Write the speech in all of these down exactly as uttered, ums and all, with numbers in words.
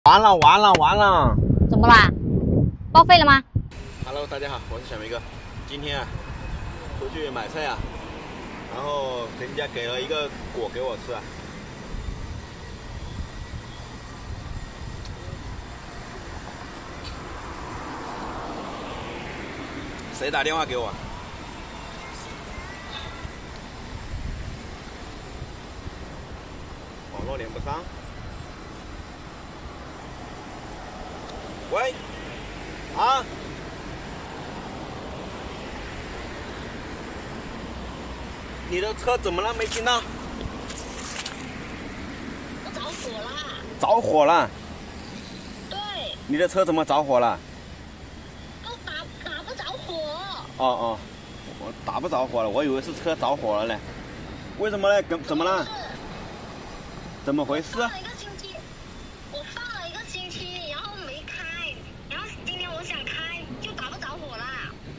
完了完了完了！ 怎么啦？报废了吗 ？Hello， 大家好，我是小梅哥。今天啊，出去买菜啊，然后人家给了一个果给我吃啊。谁打电话给我？网络连不上。喂，啊？你的车怎么了？没听到？ 我着火了。 着火了？ 对。 你的车怎么着火了？ 都打打不着火。 哦哦，我打不着火了，我以为是车着火了嘞。为什么呢？怎怎么了？怎么回事？ 放了一个星期，我放了一个星期，然后没开，然后今天我想开，就打不着火了。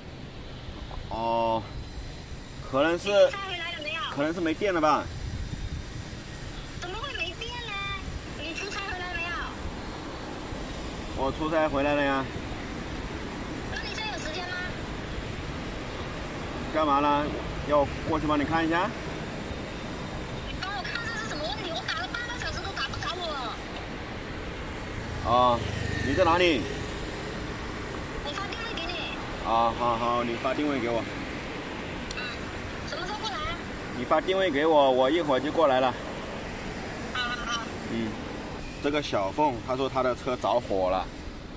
哦，可能是。 你拆回来了没有？ 可能是没电了吧？ 怎么会没电呢？你出差回来没有？ 我出差回来了呀。 那你现在有时间吗？ 干嘛呢？要我过去帮你看一下？ 你帮我看这是什么问题？我打了半个小时都打不着火。 哦，你在哪里？ 我发定位给你。 啊，好好，你发定位给我。 嗯，什么时候过来？ 你发定位给我，我一会儿就过来了。 好好好。 嗯，这个小凤她说她的车着火了，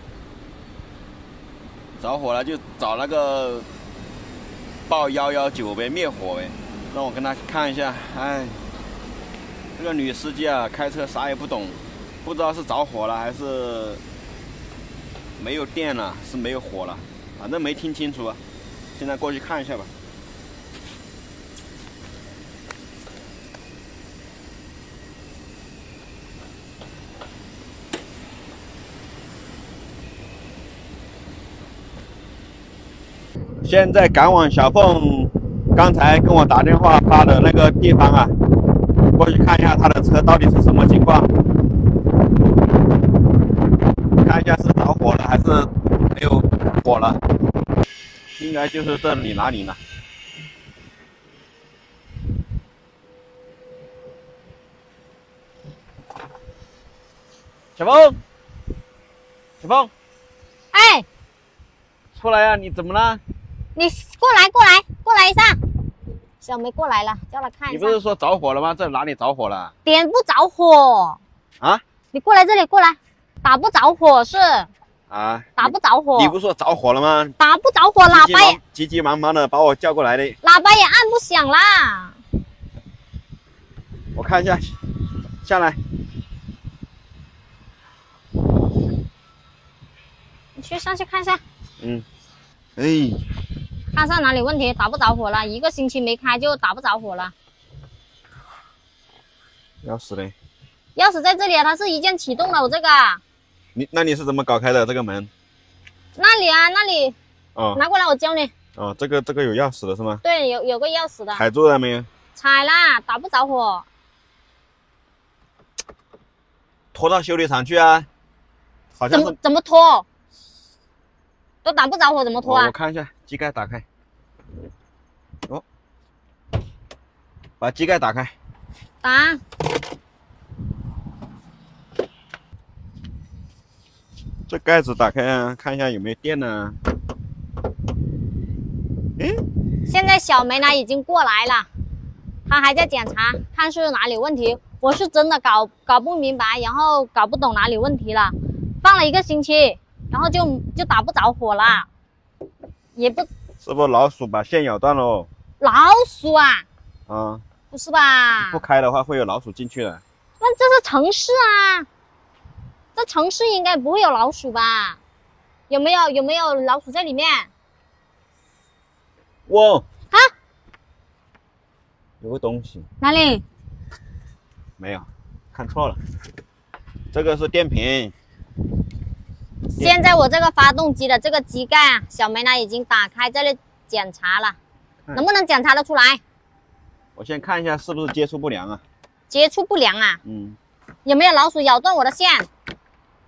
着火了就找那个报一一九呗，灭火呗。让我跟她看一下。哎，这个女司机啊，开车啥也不懂，不知道是着火了还是没有电了，是没有火了，反正没听清楚啊。现在过去看一下吧。现在赶往小凤刚才跟我打电话发的那个地方啊，过去看一下他的车到底是什么情况，看一下是着火了还是没有火了，应该就是这里哪里呢？小凤，小凤， 哎， 出来呀、啊！你怎么了？ 你过来，过来，过来一下。小梅过来了，叫她看一下。 你不是说着火了吗？这哪里着火了？ 点不着火啊！ 你过来这里，过来，打不着火是啊， 打不着火。 你不是说着火了吗？ 打不着火，喇叭也急急忙忙的把我叫过来的， 喇叭也按不响啦。 我看一下，下来。 你去上去看一下。 嗯。哎。 看上哪里问题？打不着火了，一个星期没开就打不着火了。 钥匙嘞？ 钥匙在这里啊，它是一键启动的，我这个。 你那你是怎么搞开的这个门？ 那里啊，那里。 哦。 拿过来，我教你。 哦，这个这个有钥匙的是吗？ 对，有有个钥匙的。 踩住了没有？ 踩啦，打不着火。 拖到修理厂去啊。好像是。 怎么怎么拖？都打不着火，怎么拖啊？ 我看一下，机盖打开。哦，把机盖打开。 打。 这盖子打开啊，看一下有没有电呢、啊。诶， 现在小梅呢已经过来了，她还在检查，看是哪里问题。我是真的搞搞不明白，然后搞不懂哪里问题了，放了一个星期。然后就就打不着火了，也不是不是老鼠把线咬断了哦？ 老鼠啊？ 啊， 不是吧？ 不开的话会有老鼠进去的。 那这是城市啊，这城市应该不会有老鼠吧？有没有有没有老鼠在里面？ 哇！ 啊？ 有个东西。 哪里？ 没有，看错了。这个是电瓶。 现在我这个发动机的这个机盖啊，小梅呢已经打开这里检查了，能不能检查得出来？ 我先看一下是不是接触不良啊？ 接触不良啊？ 嗯。 有没有老鼠咬断我的线？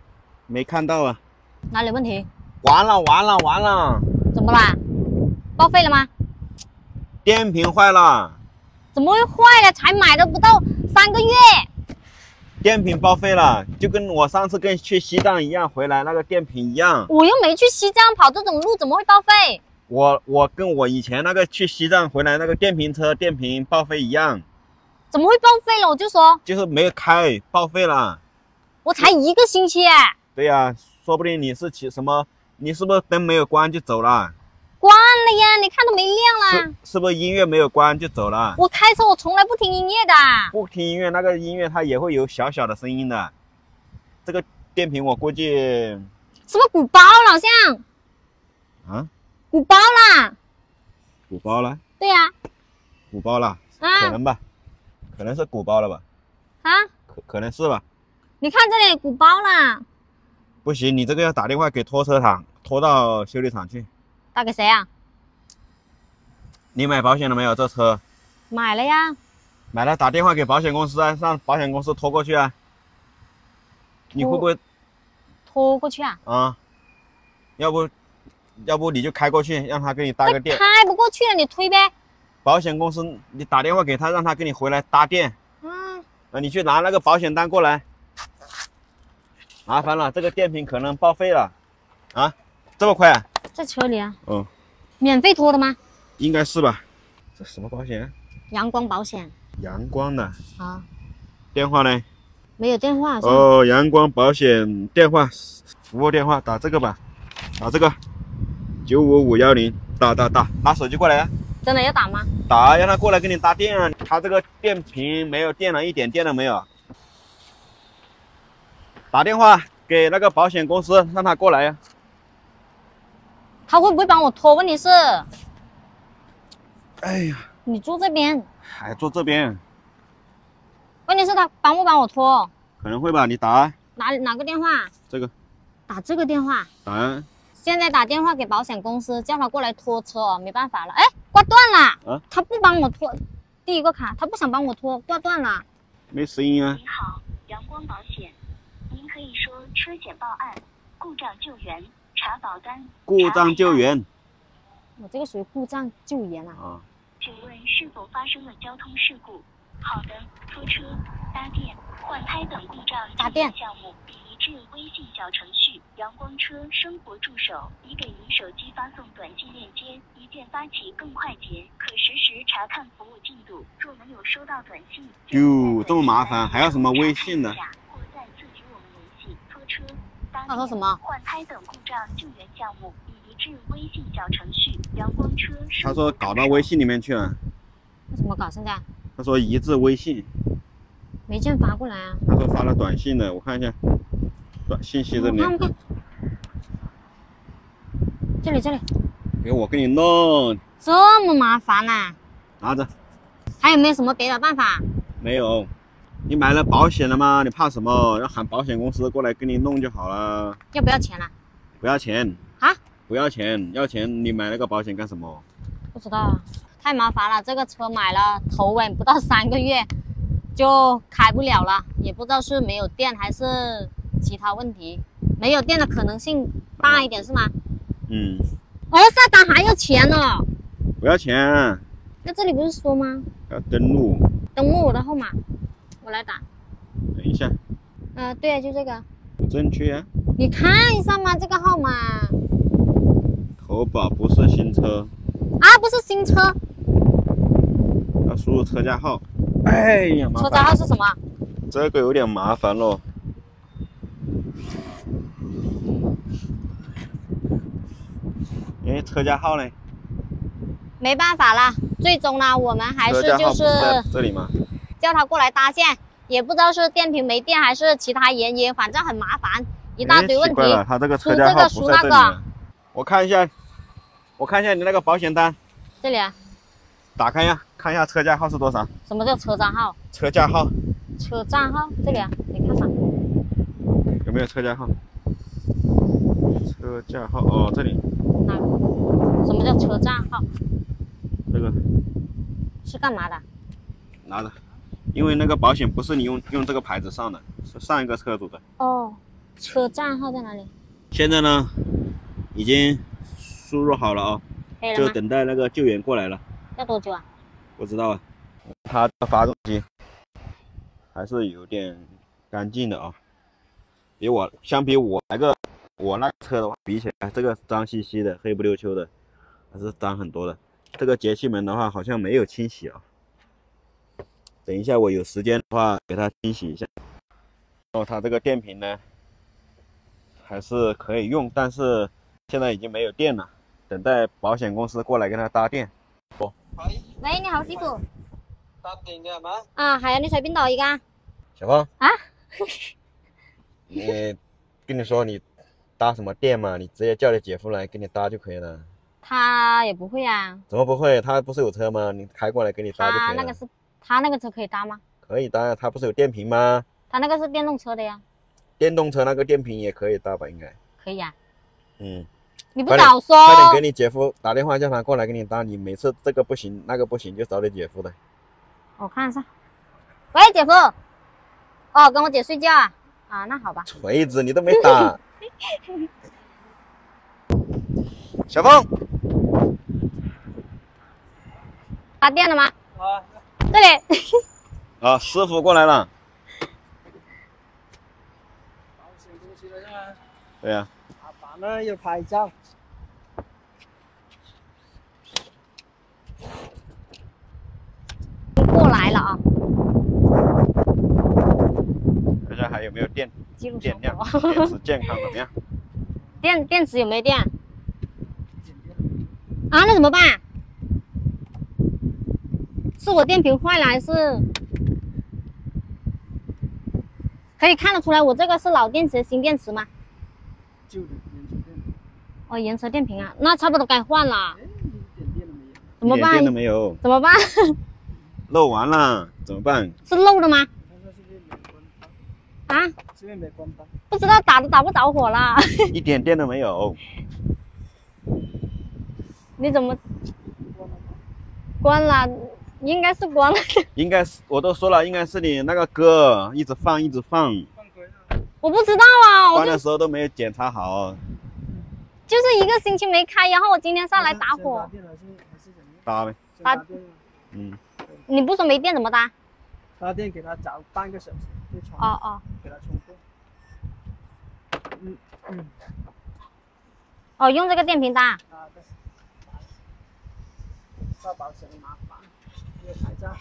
没看到啊。 哪里问题？ 完了完了完了！ 怎么啦？报废了吗？ 电瓶坏了。 怎么会坏了？才买的不到三个月。 电瓶报废了，就跟我上次跟去西藏一样，回来那个电瓶一样。 我又没去西藏跑这种路，怎么会报废？ 我我跟我以前那个去西藏回来那个电瓶车电瓶报废一样。 怎么会报废了？我就说就是没有开，报废了。 我才一个星期哎。 对呀、啊，说不定你是起什么？你是不是灯没有关就走了？ 关了呀，你看都没亮了。是是不是音乐没有关就走了？ 我开车我从来不听音乐的。 不听音乐，那个音乐它也会有小小的声音的。这个电瓶我估计是不是鼓包了？好像啊， 鼓包了。 鼓包了？ 对呀、啊， 鼓包了， 啊， 可能吧，可能是鼓包了吧？ 啊， 可可能是吧？ 你看这里鼓包了。 不行，你这个要打电话给拖车厂，拖到修理厂去。 打给谁啊？ 你买保险了没有？这车买了呀。 买了，打电话给保险公司啊，让保险公司拖过去啊。你会不会拖过去啊？ 啊，要不，要不你就开过去，让他给你搭个电。 开不过去了，你推呗。 保险公司，你打电话给他，让他给你回来搭电。 嗯。 啊，你去拿那个保险单过来。麻烦了，这个电瓶可能报废了。啊，这么快啊？ 在车里啊。 哦。 免费拖的吗？ 应该是吧。这什么保险？ 阳光保险。 阳光的。 啊。 电话呢？ 没有电话。 哦，阳光保险电话，服务电话，打这个吧，打这个九五五幺零，打打打，拿手机过来啊！ 真的要打吗？ 打，让他过来给你搭电啊！他这个电瓶没有电了，一点电都没有。打电话给那个保险公司，让他过来呀。 他会不会帮我拖？问题是， 哎呀， 你坐这边， 还坐这边。 问题是他帮不帮我拖？ 可能会吧，你打哪哪个电话？ 这个。 打这个电话。 打啊。 现在打电话给保险公司，叫他过来拖车哦，没办法了。哎，挂断了。啊？他不帮我拖，第一个卡，他不想帮我拖，挂断了。 没声音啊。 您好，阳光保险，您可以说车险报案、故障救援、查保单。 故障救援。 我这个属于故障救援啊。 啊。 请问是否发生了交通事故？好的，拖车、搭电、换胎等故障救援项目，已移至微信小程序“阳光车生活助手”，已给您手机发送短信链接，一键发起更快捷，可实时查看服务进度。若没有收到短信， 哟，这么麻烦，还要什么微信呢？ 或再次与我们联系。拖车、搭他说什么？ 换胎等故障救援项目，已移至微信小程序“阳光车生活助手”。 他说搞到微信里面去了。 怎么搞？现在？ 他说移至微信， 没见发过来啊。 他说发了短信的，我看一下，短信息这里。 我看看，这里这里。 给我给你弄。 这么麻烦呐、啊？ 拿着。 还有没有什么别的办法？ 没有。你买了保险了吗？你怕什么？要喊保险公司过来给你弄就好了。 要不要钱啊？ 不要钱。 啊？ 不要钱，要钱你买那个保险干什么？ 不知道啊。太麻烦了，这个车买了头尾不到三个月就开不了了，也不知道是没有电还是其他问题。没有电的可能性大一点是吗？ 嗯。 哦，下单还要钱呢、哦？ 不要钱。 那这里不是说吗？ 要登录。 登录我的号码，我来打。 等一下。 呃，对啊，就这个。 不正确啊。 你看一下嘛，这个号码。 投保不是新车。 啊，不是新车。 要输入车架号。哎呀，麻烦。 车架号是什么？ 这个有点麻烦咯。哎，车架号呢？ 没办法啦，最终呢，我们还是就是这里吗？ 叫他过来搭线，也不知道是电瓶没电还是其他原因，反正很麻烦，一大堆问题。 奇怪了，他这个车架号输这个输那个。 我看一下，我看一下你那个保险单。 这里啊。 打开呀，看一下车架号是多少？ 什么叫车站号？ 车架号。 车站号这里啊，你看吧。 有没有车架号？车架号哦，这里。 哪个？什么叫车站号？ 这个。 是干嘛的？ 拿着，因为那个保险不是你用用这个牌子上的，是上一个车主的。 哦。 车账号在哪里？ 现在呢，已经输入好了啊、哦，就等待那个救援过来了。 要多久啊？ 不知道啊。它的发动机还是有点干净的啊，比我相比我那个我那个车的话比起来，这个脏兮兮的、黑不溜秋的，还是脏很多的。这个节气门的话好像没有清洗啊，等一下我有时间的话给它清洗一下。然后它这个电瓶呢还是可以用，但是现在已经没有电了，等待保险公司过来给它搭电。哦， 喂，你好，師傅。 搭電嘅係嘛？ 啊，係啊，你隨便度而家。 小芳啊？ 你跟你說你搭什麼電嘛？你直接叫你姐夫來給你搭就可以了。 他也不會啊。 怎麼不會？他不是有車嗎？你開過來給你搭就可以了。 他那個是，他那個車可以搭嗎？ 可以搭，他不是有電瓶嗎？ 他那個是電動車的呀。 電動車那個電瓶也可以搭吧？應該。 可以啊。 嗯。 你不早說。 快點給你姐夫打電話，叫他過來給你搭。你每次這個不行，那個不行，就找你姐夫的。 我看一下。喂，姐夫。哦，跟我姐睡覺啊？啊，那好吧。 錘子你都沒打。小鳳。 搭電了嗎？ 啊。 這裡。 啊，師傅過來了。 保險公司的是嗎？ 對呀、 啊。阿爸呢要拍照。 過來了啊。 看下還有沒有電？ 記錄電量，電池健康怎麼樣？ 電電池有沒有電？啊，那怎麼辦？是我電瓶壞了還是？可以看得出來我這個是老電池新電池嗎？ 舊的原車電瓶。 哦，原車電瓶啊，那差不多該換了。 一點電都沒有。 怎麼辦？ 一點電都沒有。 怎麼辦？ 漏完了，怎麼辦？ 是漏的嗎？啊？ 這邊沒關燈。 不知道打都打不着火了。 一點電都沒有。 你怎麼？關了，應該是關了。 應該是，我都說了，應該是你那個歌一直放，一直放。 我不知道啊， 關的時候都沒有檢查好。 就是一個星期沒開，然後我今天上來打火。 搭唄。 搭。 嗯。 你不說沒電怎麼搭？ 搭電給他找半個小時。 哦哦。 給他充電。嗯嗯。 哦，用這個電瓶搭。 啊對。報保險麻煩，要牌照。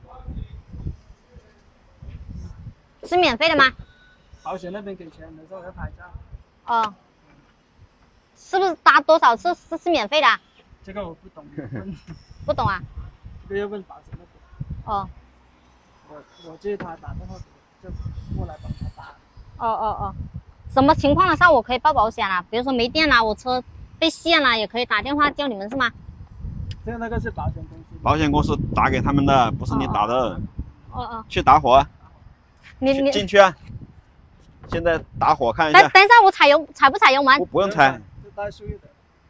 是免費的嗎？ 保險那邊給錢，沒收要牌照。 哦。是不是搭多少次是是免費的？ 這個我不懂。 不懂啊？ 這個要問保險那邊。 哦。 我我借他打電話，就過來幫他打。 哦哦哦。什麼情況的時候我可以報保險啦？比如說沒電啦，我車被陷了，也可以打電話叫你們是嗎？ 這個那個是保險公司。 保險公司打給他們的，不是你打的。 哦哦。 去打火。 你你進去啊！現在打火看一下。 等等一下，我踩油踩不踩油門？ 不不用踩。 是帶水的。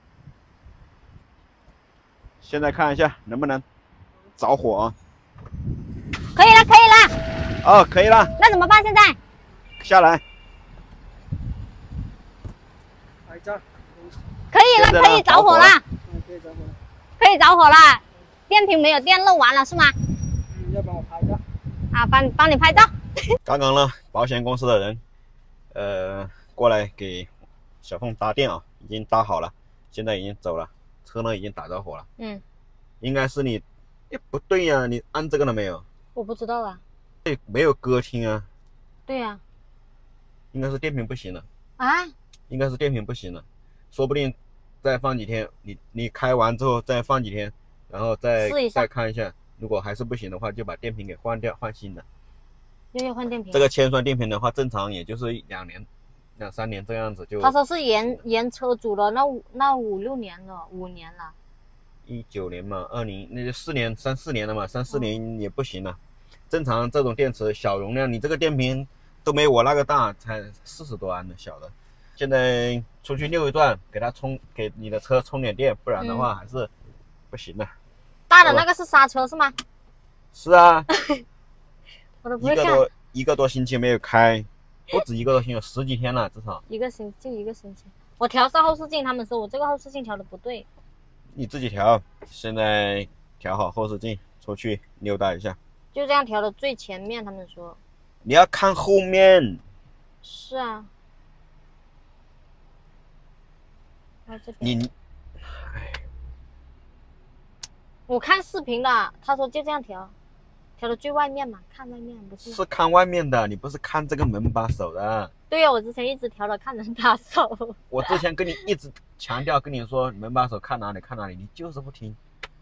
現在看一下能不能着火啊？ 可以了，可以了。 哦，可以了。 那怎麼辦？現在？ 下來。 牌照。 可以了，可以着火了。 可以着火了。 可以着火了，電瓶沒有電漏完了是嗎？ 嗯，要幫我拍照。 啊，幫幫你拍照。 剛剛呢，保險公司的人，呃，過來給小鳳搭電啊，已經搭好了，現在已經走了，車呢已經打着火了。 嗯。 應該是你，誒，不對呀、啊，你按這個了沒有？ 我不知道啊。 對，沒有歌聽啊。 對呀、啊。 應該是電瓶不行了。 啊？ 應該是電瓶不行了，說不定再放幾天，你你開完之後再放幾天，然後再再看一下，如果還是不行的話，就把電瓶給換掉，換新的。 又要換電瓶？ 這個鉛酸電瓶的話，正常也就是兩年、兩三年這樣子就。 他說是原原車主了，那五那五六年了，五年了。 一九年嘛，二零那就四年、三四年了嘛，三四年也不行了。嗯、正常這種電池小容量，你這個電瓶都沒我那個大，才四十多安的小的。現在出去溜一轉，給它充，給你的車充點電，不然的話還是不行的。 大的那個是剎車是嗎？ 是啊。 我都不會看。 一個多一個多星期沒有開。 不止一个多星期，十几天了，至少。 一个星就一个星期。我调色后视镜，他们说我这个后视镜调的不对。 你自己调，现在调好后视镜，出去溜达一下。 就这样调的最前面，他们说。 你要看后面。 是啊。 你， 我看视频的，他说就这样调，调的最外面嘛，看外面不是？ 是看外面的，你不是看这个门把手的。 对呀、啊，我之前一直调的看门把手。 我之前跟你一直强调跟你说门把手看哪里看哪里，你就是不听。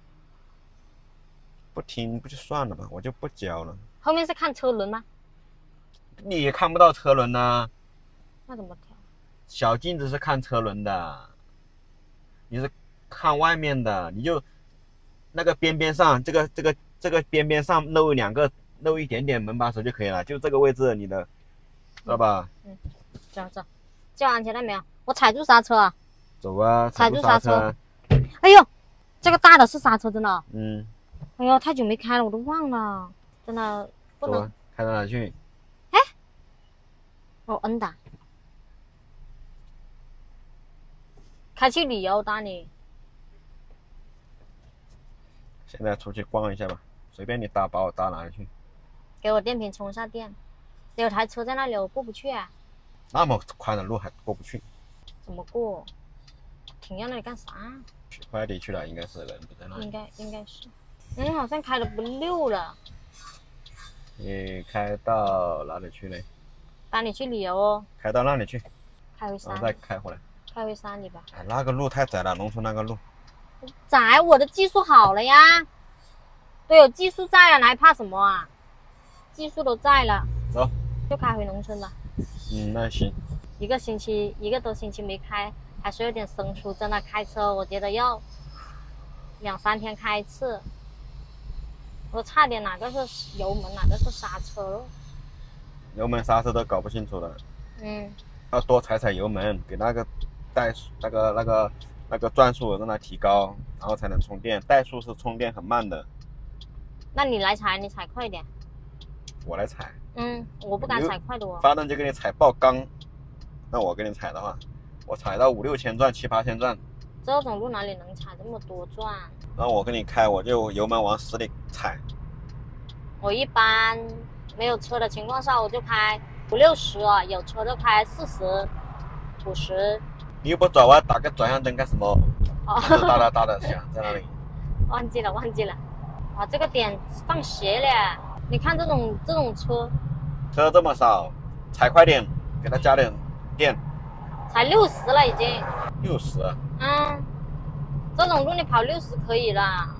不听不就算了吧，我就不教了。 后面是看车轮吗？ 你也看不到车轮呢。 那怎么调？ 小镜子是看车轮的。你是看外面的，你就那个边边上，这个这个这个边边上露两个，露一点点门把手就可以了，就这个位置你的，知道吧？ 嗯，走走，系好安全带没有？我踩住刹车啊！ 走啊， 踩住刹车。哎呦，这个大的是刹车，真的。 嗯。 哎呦，太久没开了，我都忘了，真的不能。 走，开到哪去？ 哎，我摁的。开去旅游，大你。 现在出去逛一下吧，随便你搭，把我搭哪里去？ 给我电瓶充一下电。有台车在那里，我过不去啊。 那么宽的路还过不去？ 怎么过？停在那里干啥？ 取快递去了，应该是人不在那里。 应该应该是。嗯，好像开的不溜了。 你开到哪里去呢？ 带你去旅游哦。 开到那里去。 开回山。 然后再开回来。 开回山里吧。 哎，那个路太窄了，农村那个路。 窄，我的技术好了呀。都有技术在了，还怕什么啊？技术都在了。 走。 就开回农村吧。 嗯，那行。 一个星期，一个多星期没开，还是有点生疏。真的开车，我觉得要两三天开一次。我差点哪个是油门，哪个是刹车了。 油门刹车都搞不清楚了。 嗯。 要多踩踩油门，给那个怠速那个那个那个转速让它提高，然后才能充电。怠速是充电很慢的。 那你来踩，你踩快一点。 我来踩。 嗯，我不敢踩快的哦。 发动机给你踩爆缸，那我给你踩的话，我踩到五六千转、七八千转。 这种路哪里能踩这么多转？ 然后我给你开，我就油门往死里踩。 我一般没有车的情况下，我就开五六十，有车就开四十、五十。 你又不转弯，打个转向灯干什么？ 哦， 哒哒哒的响在那里。 忘记了，忘记了。哇，这个点放斜了，你看这种这种车， 车这么少，踩快点，给它加点电。 才六十了已经。 六十。 嗯，这种路你跑六十可以了。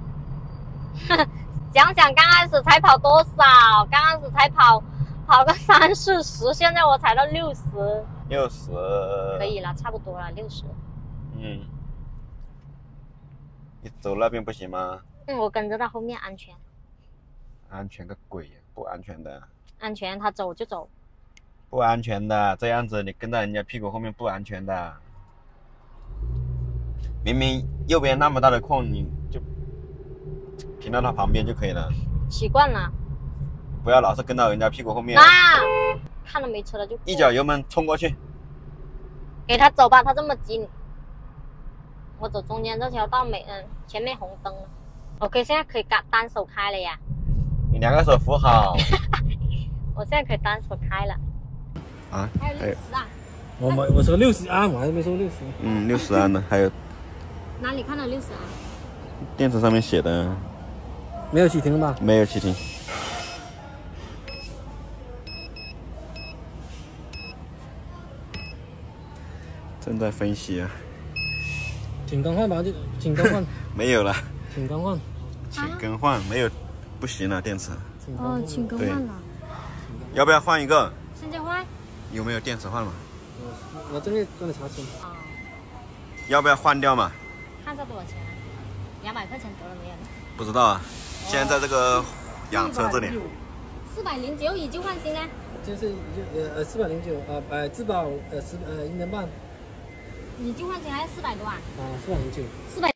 想想刚开始才跑多少，刚开始才跑跑个三四十，现在我才到六十。 六十。 可以了，差不多了，六十。 嗯。你走那边不行吗？ 嗯，我跟着到后面安全。 安全个鬼呀！不安全的。 安全，他走就走。 不安全的，这样子你跟在人家屁股后面不安全的。明明右边那么大的空，你就停到他旁边就可以了。 习惯了。 不要老是跟到人家屁股后面。 那看到没车了就一脚油门冲过去。 给他走吧，他这么急。我走中间这条道没，嗯，前面红灯了。OK， 现在可以单单手开了呀。 你两个手扶好。 我现在可以单手开了。 啊？ 还有六十啊？ 我们我说六十安，我还没说六十。 嗯，六十安的，还有。 哪里看到六十安？ 电池上面写的。 没有启停吧？ 没有启停。正在分析啊。 请更换吧，就请更换。 没有了。 请更换。 请更换，没有，不行了电池。 哦，请更换了。 要不要换一个？ 现在换？ 有没有电池换嘛？ 我这里帮你查询。 啊。 要不要换掉嘛？ 看一下多少钱？两百块钱得了没有？ 不知道啊，现在在这个养车这里。 四百零九以旧换新呢？ 就是呃呃四百零九呃呃质保呃十呃一年半。 以旧换新还是四百多啊？ 啊，四百零九。 四百。